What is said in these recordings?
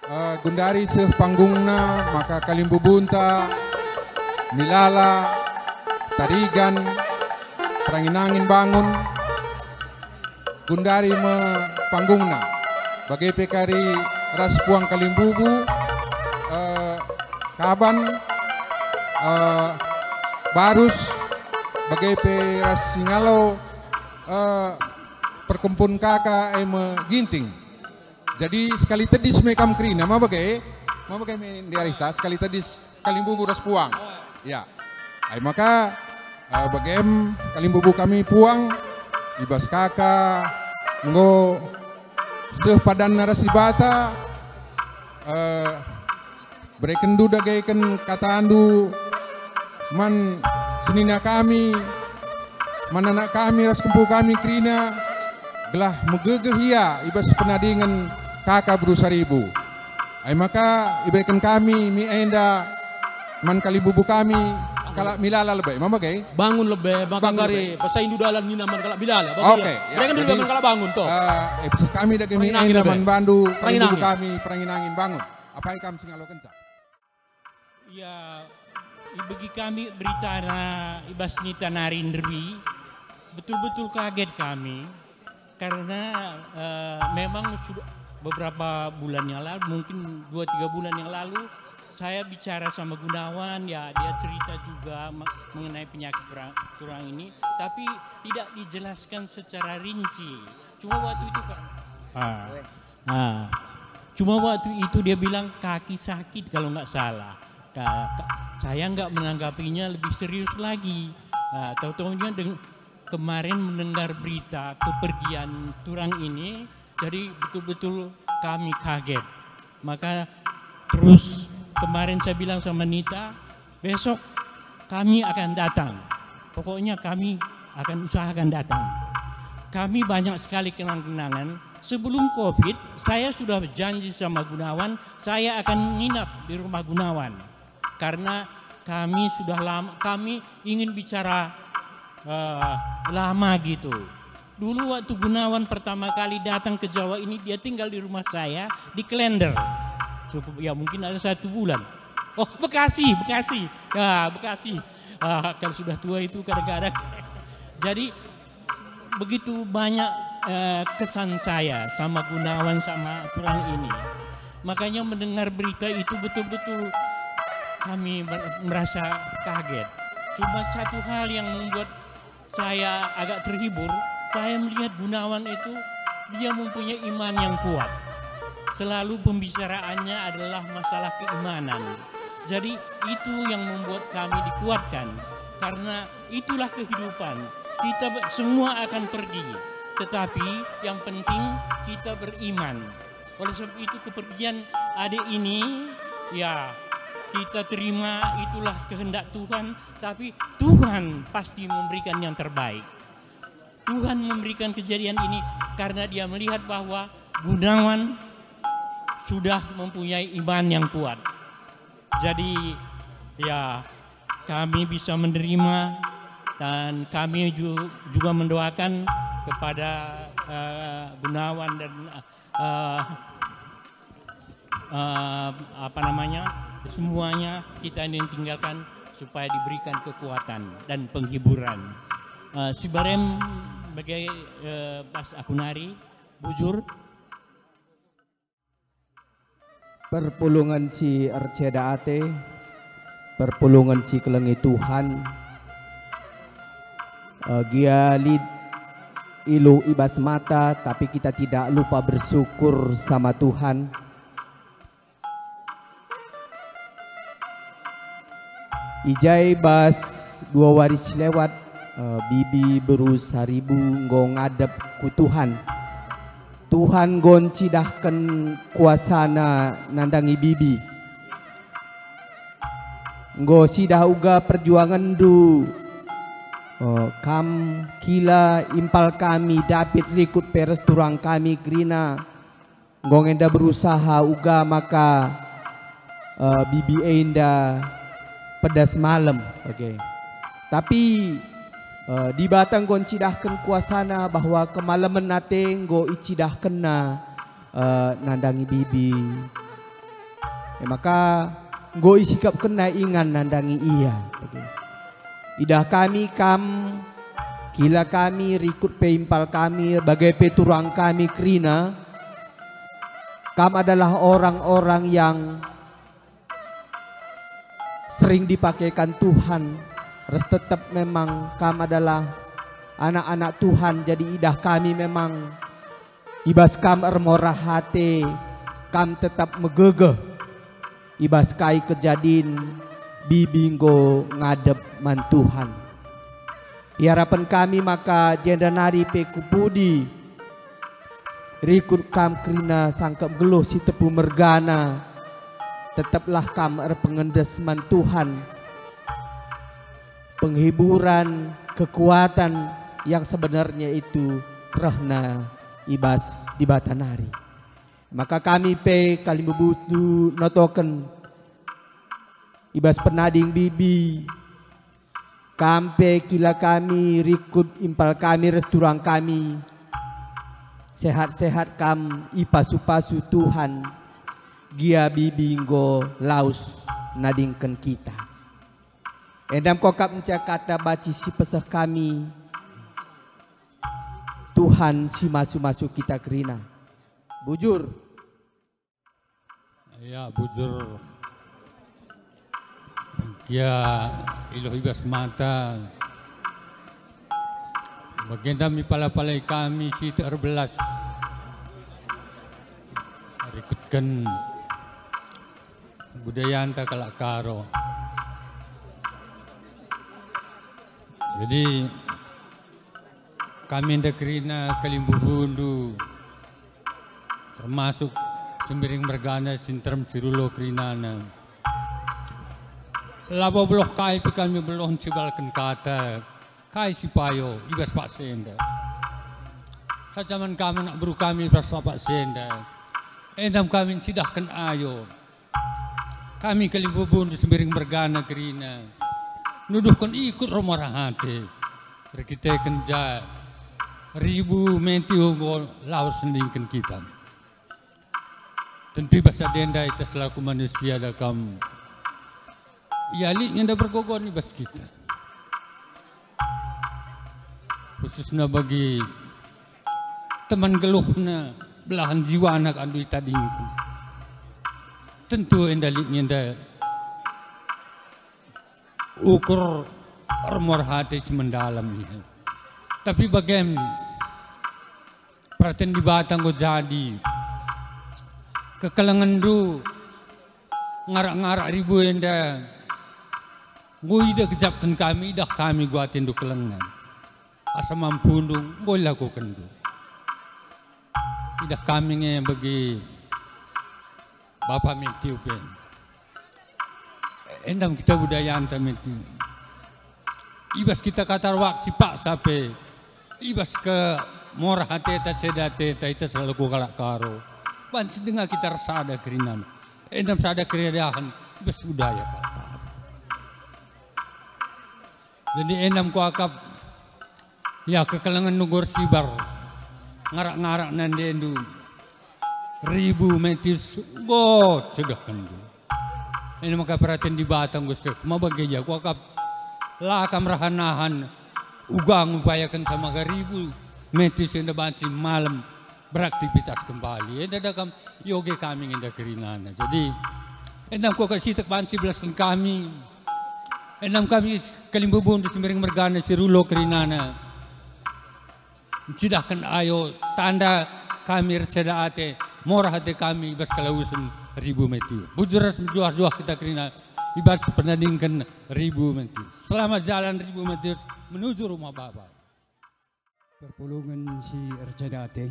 Gundari seh panggungna maka kalimbu bunta, milala, tarigan, peranginangin bangun, gundari me panggungna. Bagai pekari ras puang kalimbubu, kaban, barus, bagai pe ras singalo, perkempun kakak eme ginting. Jadi sekali tedis mekam krina, ma bagai di arita sekali tedis kalimbubu ras puang. Ya, ay maka bagem kalimbubu kami puang, ibas kakak, ngo seh padan naras ibata, berekendu dagaiken katandu man senina kami, man anak kami ras kempu kami krina, gelah megegeh ia ibas penadingan kakak berusaha ribu. Ay maka iberikan kami mi enda man kalibubu kami kala milala lebay mama gay bangun lebay bangun gari pas indu dalan ni naman kala milala oke mereka dulu bangun kala bangun toh kami dagi mi enda man bandu kalibubu kami peranginangin bangun apa yang kami singalo kencang ya bagi kami berita ibas nita narindri betul-betul kaget kami karena memang sudah beberapa bulan yang lalu, mungkin 2-3 bulan yang lalu, saya bicara sama Gunawan, ya dia cerita juga mengenai penyakit kurang ini, tapi tidak dijelaskan secara rinci. Cuma waktu itu cuma waktu itu dia bilang kaki sakit kalau nggak salah. Saya nggak menanggapinya lebih serius lagi. Tahu-tahunya kemarin mendengar berita kepergian Turang ini, jadi betul-betul kami kaget. Maka terus kemarin saya bilang sama Nita, besok kami akan datang. Pokoknya kami akan usahakan datang. Kami banyak sekali kenang-kenangan. Sebelum COVID, saya sudah berjanji sama Gunawan, saya akan nginap di rumah Gunawan. Karena kami sudah lama, kami ingin bicara lama gitu. Dulu waktu Gunawan pertama kali datang ke Jawa ini, dia tinggal di rumah saya di Klender. Cukup ya mungkin ada 1 bulan. Oh Bekasi. Ya Bekasi. Kalau sudah tua itu kadang-kadang. Jadi begitu banyak kesan saya sama Gunawan sama Turang ini. Makanya mendengar berita itu betul-betul kami merasa kaget. Cuma satu hal yang membuat saya agak terhibur. Saya melihat Gunawan itu dia mempunyai iman yang kuat. Selalu pembicaraannya adalah masalah keimanan. Jadi itu yang membuat kami dikuatkan. Karena itulah kehidupan. Kita semua akan pergi. Tetapi yang penting kita beriman. Oleh sebab itu kepergian adik ini ya kita terima, itulah kehendak Tuhan. Tapi Tuhan pasti memberikan yang terbaik. Tuhan memberikan kejadian ini karena dia melihat bahwa Gunawan sudah mempunyai iman yang kuat. Jadi ya kami bisa menerima dan kami juga mendoakan kepada Gunawan dan semuanya kita ini tinggalkan supaya diberikan kekuatan dan penghiburan. Si Barem sebagai Pas Akunari, bujur. Perpulungan si Arceda Ate, perpulungan si Kelengi Tuhan, gialid ilu ibas mata, tapi kita tidak lupa bersyukur sama Tuhan. Ijai bas 2 waris lewat, bibi berusaha ribu nggo ngadep ku Tuhan. Tuhan gon cidahkan kuasana nandangi bibi. Nggo sidah uga perjuangan du. Kam kila impal kami David rikut peres turang kami krina. Nggo ngenda berusaha uga maka bibi enda pedas malam. Oke. Tapi di batang gon cidahkan kuasana bahwa kemalaman nate nggo icidahkan na nandangi bibi Maka ngoi sikap kena ingan nandangi ia. Idah kami kila kami rikut peimpal kami bagai peturang kami kerina adalah orang-orang yang sering dipakaikan Tuhan. Harus tetap memang adalah anak-anak Tuhan. Jadi idah kami memang ibas ermorah hati tetap megegeh ibas kai kejadin bibinggo ngadep man Tuhan. Harapan kami maka jendanari pekupudi rikut kerina sangkap geluh si tepu mergana tetaplah pengendes man Tuhan, penghiburan kekuatan yang sebenarnya itu rehna ibas di batanari. Maka kami kali bebutu notoken ibas penading bibi kampe kila kami rikut impal kami resturang kami sehat-sehat ipasu-pasu Tuhan gia bibinggo laus nadingken kita. Endam kokap mencakata baci si pesah kami Tuhan si masu-masu kita kerina. Bujur. Ya bujur. Ya iloh ibas mata. Baginda mi pala-palai kami si terbelas. Rikutkan budaya anta kalak karo. Jadi kami ndak kerina Kalimbubundu termasuk Sembiring Mergana Sinterem Cirulo Kerinana. Labo beloh kai pi kami beloh cibalkan kata kai si payo ibas Pak Senda. Sajaman kami nak beru kami ibas Pak Senda. Endam kami cidahkan ayo. Kami Kalimbubundu Sembiring Mergana Kerina. Nuduhkan ikut romorang hati. Kita kenja ribu mentiu laos sendingkan kita. Tentu bahasa denda itu selaku manusia dakam. Yali yang dah bergogon ni bas kita. Khususnya bagi teman geluhna belahan jiwa anak andui tadingku. Tentu endalik nyenda ukur armor hati semendalam ini. Tapi bagaimana perhatian di batang go jadi kekalangan du ngarak-ngarak ribu enda gue ida kejapkan kami dah kami guatin du kelengan asa mampu du gue lakukan du ida kami nge bagi Bapak Metiu pen endam kita budaya anta Metiu ibas kita katar wak si pak sape ibas ke morah hati ta cedate ta ita selalu ku kalak karo banci dengar kita rasa ada kerinan endam sada keridahan ibas budaya kalak karo. Jadi endam ku akap ya kekalangan nugor sibar ngarak-ngarak nandendu ribu metis go cedah kandu endam maka perhatian di batang gusek mabagaya ku akap lakam rahanahan ugang upayakan sama ribu metis yang banci malam beraktivitas kembali. Enda dakam yoge kami indah kerinana. Jadi endam ko kasih tak banci belasan kami. Endam kami Kalimbubundu Sembiring Mergana Cirulo Kerinana. Cidahkan ayo tanda kami receda ate morah hati kami ibas kalausun ribu metiu. Bujuras menjuah-juah kita kerina ibas penandingkan ribu metiu. Selamat jalan ribu metiu menuju rumah Bapak. Perpulungan si Ercedate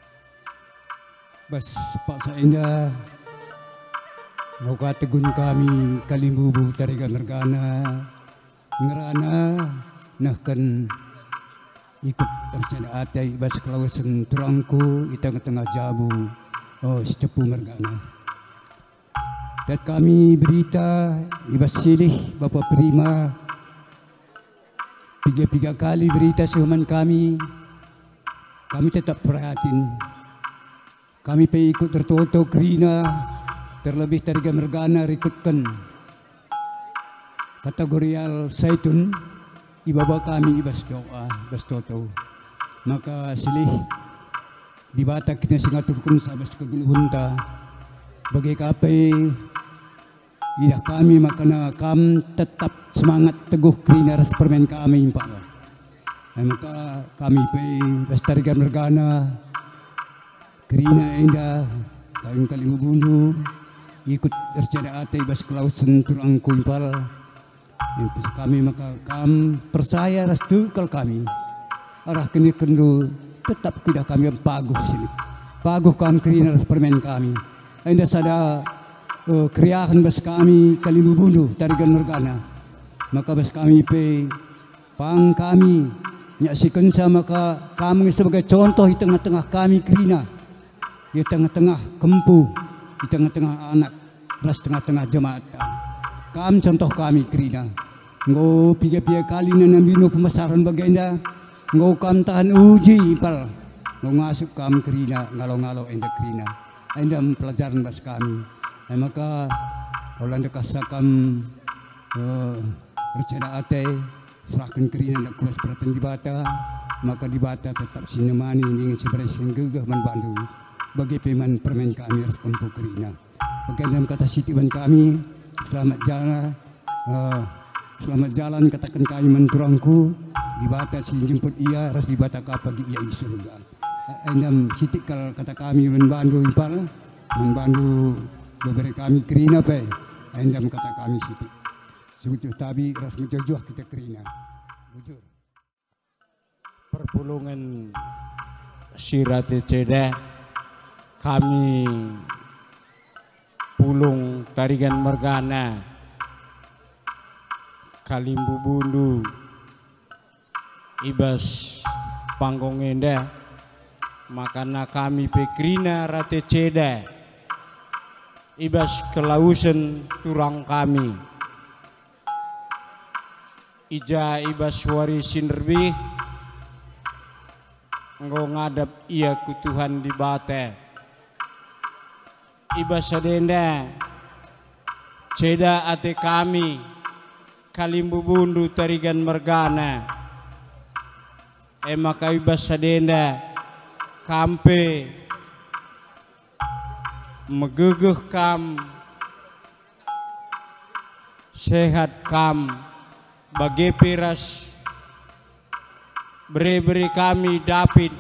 bas Pak Saenda mau tegun kami Kalimbubu Tariga Mergana ngerana nahkan ikut Ercedate bas kelawasan turangku ita tengah jabu secepu Mergana dan kami berita ibas silih Bapak Prima 3 kali berita sehuman kami tetap perhatiin. Kami ikut tertoto kerina terlebih tarigan mergana rikutkan kategorial saitun ibaba kami ibas doa ibas toto maka silih di bata kita singaturkun sabas keguluhunta bagi kape iya kami makana kam tetap semangat teguh krina ras permen kami impak maka kami pe bestarikan mergana krina indah kali ngebundu ikut terceda ate bas kelausan turangku impal kami maka kam percaya ras tukal kami arah kini kendu tetap tidak kami paguh sini paguh kam krina ras permen kami indah sada kriakan bas kami kalimu bundu tarigan mergana maka bas kami pe pang kami nyaksikan sama kami sebagai contoh di tengah-tengah kami krina di tengah-tengah kempu di tengah-tengah anak ras tengah-tengah jemaat kami contoh kami krina ngau piga-piga kali nanambino pemasaran bagenda ngau kam tahan uji pal ngau ngasuk kam krina ngalo-ngalo enda krina enda pelajaran bas kami maka Holanda kasakam berceda ate serahkan krina nak kulas perhatian di bata maka di bata tetap sinemani ingin seberasi gegah membantu bagi peman permen kami harus kempu krina bagian kata sitiban kami selamat jalan katakan kami menturangku di bata si jemput ia harus di bata kapagi ia surga endam sitikal kata kami membantu impal membantu beberapa kami krina pe endam kata kami sitik sebujur tabi ras menjojoh kita krina bujur perpulungan sirate ceda kami pulung tarigan mergana kalimbu bundu ibas panggung enda makana kami pekrina rate ceda ibas kelausan turang kami ija ibas wari sinerbih ngau ngadap ia ku Tuhan di bate ibas sadenda ceda ate kami kalimbu bundu tarigan mergana maka ibas sadenda kampe megegeh kam sehat kam bagi piras beri kami David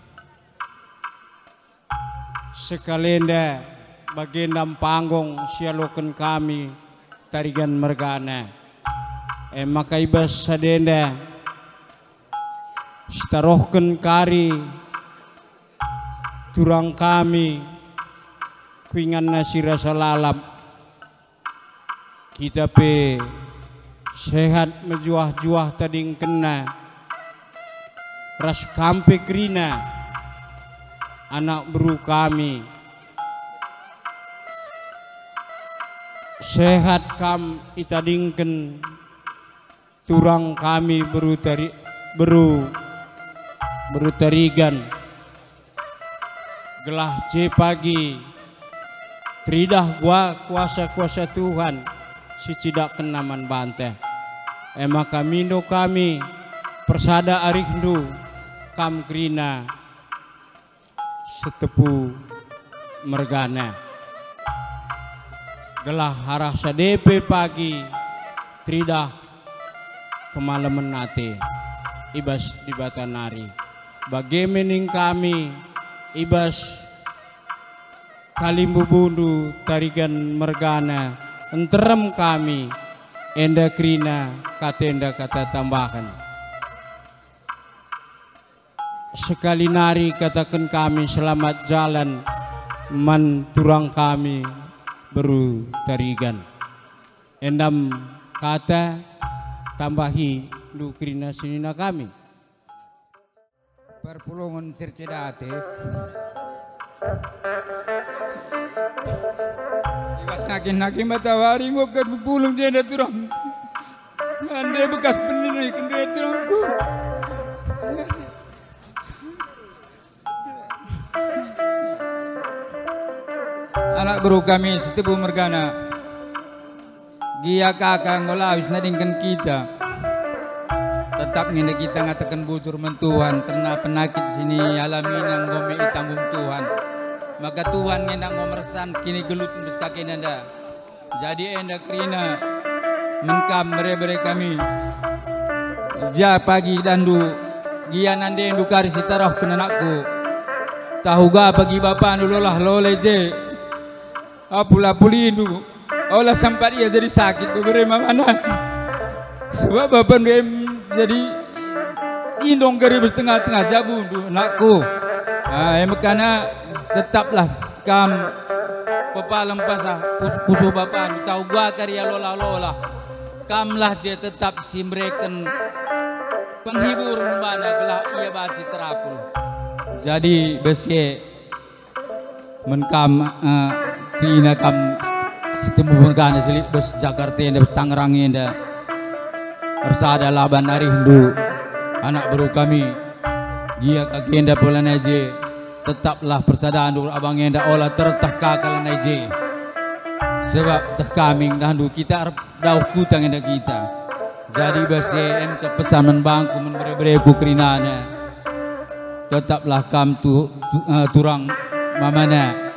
sekalenda bagendam panggung sialoken kami tarigan mergana maka ibas sadenda starohken kari turang kami kuingan nasi rasa lalap kita pe sehat mejuah-juah tading kena ras kampe krina anak beru kami sehat kam itadingken turang kami beru tarigan gelah je pagi tridah gua kuasa-kuasa Tuhan si cidak kenaman banteh maka mindo kami persada arihdu kam krina setepu mergana gelah harah sadepe pagi tridah kemalaman nate ibas di batanari bagaimana kami ibas kalimbu bundu tarigan mergana enterem kami enda krina katenda kata tambahan sekali nari katakan kami selamat jalan man turang kami beru tarigan endam kata tambahi du krina sinina kami perpulungan Sircedate ibas nakin matawari mo kan pupulong dia na turang ande bekas pendidik dia turangku anak anak bro kami setebu mergana. Gia kakak ngolawis nadingkan kita. Tetap ngene kita ngatakan bujur mentuhan karena penyakit sini alami nang gome itanggung Tuhan. Maka Tuhan ngendang ngomersan kini gelut bes kaki nanda. Jadi enda krina menkam mere-mere kami. Ja pagi dandu gia nande endu kari sitaroh kenanakku. Tahu ga pagi bapak nulolah loleje. Apula pulindu. Olah sempat ia jadi sakit beberapa mana. Sebab bapak jadi indong garibus tengah-tengah jabu anakku. Makanya tetaplah kam pepalam pasah pusuh bapak tahu gua karya lola kamlah je tetap simreken penghibur mana gelah ia baci terapul. Jadi besi menkam kina kam setemu bergana selit bes Jakarta enda bes Tangerang enda Persada laban hari Hindu anak baru kami dia kaki enda bulan aja tetaplah persada andu abang enda olah tertah kakalan aja sebab teh kami dandu kita dauh kutang enda kita jadi besi pesan menbangku menbere-bereku kerinana tetaplah kam turang mamana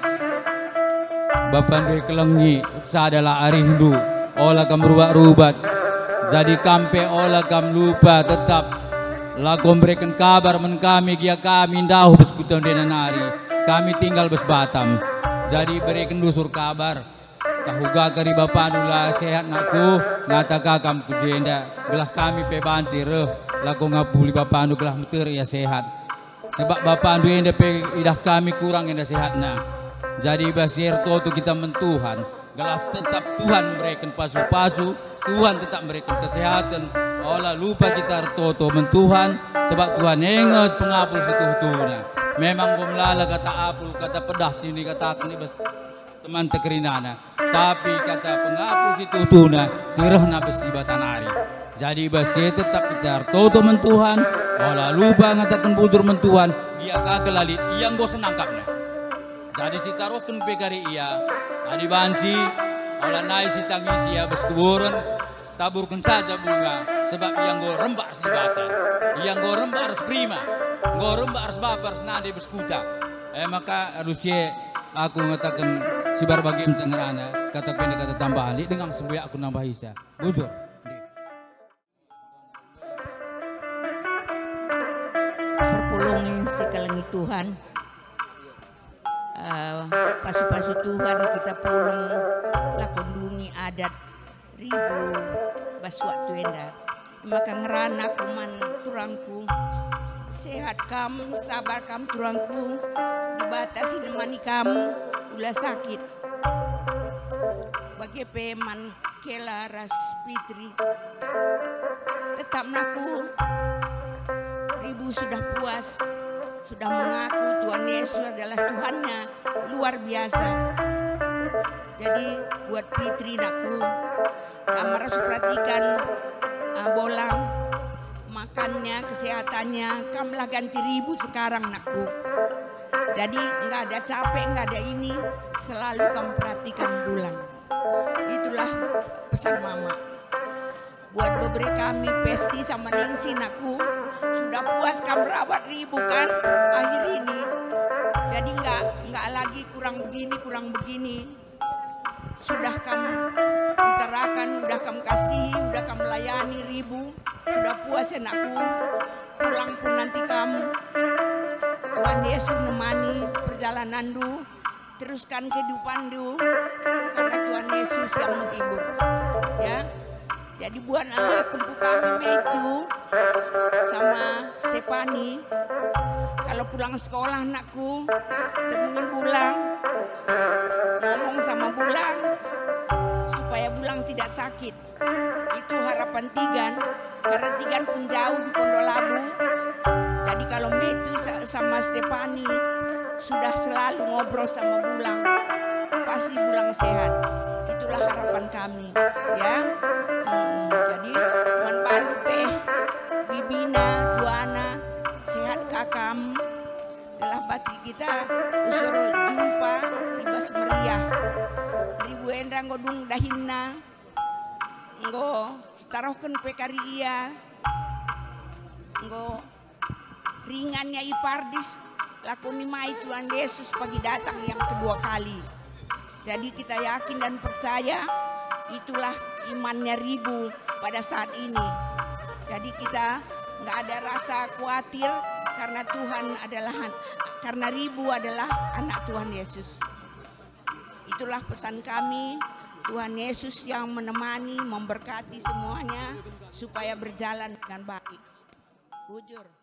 bapak dua kelengi sadalah hari Hindu olah kam rubat-rubat jadi kampe olah kam lupa tetap lakom berikan kabar men kami gia kami dahu beskutan dena nari kami tinggal bes Batam jadi berikan dusur kabar tahu ga kari bapak nula sehat nakku ngata kakam kujenda belah kami pe banci reh lako ngapuli bapak nu belah muter ya sehat sebab bapak nu enda pe idah kami kurang enda sehatna jadi basir toto kita mentuhan gelah tetap Tuhan berikan pasu-pasu Tuhan tetap berikan kesehatan olah lupa kita toto mentuhan sebab Tuhan enges pengapul setuhuna memang bomlala kata apul kata pedas ini kata ini bes teman tekerinana tapi kata pengapul setuhuna sirah nabes di batanari jadi basir tetap kita toto mentuhan olah lupa ngatakan bujur mentuhan dia kagak lalit yang gue senangkapnya jadi si taruhkan pegari iya adi banci olah naik si tangisi ya bes kuburan taburkan saja bunga sebab yang gue rembak si bata yang gue rembak harus prima gue rembak harus bapak harus nade beskuta maka harusnya aku ngatakan si barbagi mencengerana kata pendek kata tambahan dengan sembuh aku nambah isa bujur perpulungin si kelengi Tuhan pasu-pasu Tuhan kita pulang lakondungi adat ribu baswak tuenda maka ngerana kuman turangku sehat kamu sabar kamu turangku dibatasi nemani kamu ulah sakit bagi peman kela ras pitri tetap naku ribu sudah puas sudah mengaku Tuhan Yesus adalah Tuhannya luar biasa jadi buat Fitri nakku kamu harus perhatikan bolang makannya kesehatannya kamulah ganti ribu sekarang nakku jadi nggak ada capek nggak ada ini selalu kamu perhatikan bulan itulah pesan mama buat beberapa kami pesti sama Ningsi nakku sudah puas kamu rawat ribu kan akhir ini jadi nggak lagi kurang begini sudah kamu utarakan udah kamu kasihi udah kamu layani ribu sudah puas anakku pulang pun nanti kamu Tuhan Yesus nemani perjalanan du teruskan kehidupan du karena Tuhan Yesus yang menghibur ya. Jadi buat kempu kami Meju sama Stefani kalau pulang sekolah anakku temuin Bulang ngomong sama Bulang supaya Bulang tidak sakit itu harapan Tigan karena Tigan pun jauh di Pondok Labu jadi kalau Meju sama Stefani sudah selalu ngobrol sama Bulang pasti Bulang sehat itulah harapan kami ya. Jadi manbantu Bibina Duana sehat kakam telah baci kita usul jumpa ibas meriah. Ribu endra ngodung dahinna, nggo setarohken pekari ia, nggo ringannya ipardis lakoni mai Tuhan Yesus pagi datang yang kedua kali. Jadi kita yakin dan percaya itulah imannya Ribu pada saat ini. Jadi kita nggak ada rasa khawatir karena Tuhan adalah, karena Ribu adalah anak Tuhan Yesus. Itulah pesan kami, Tuhan Yesus yang menemani, memberkati semuanya supaya berjalan dengan baik. Bujur.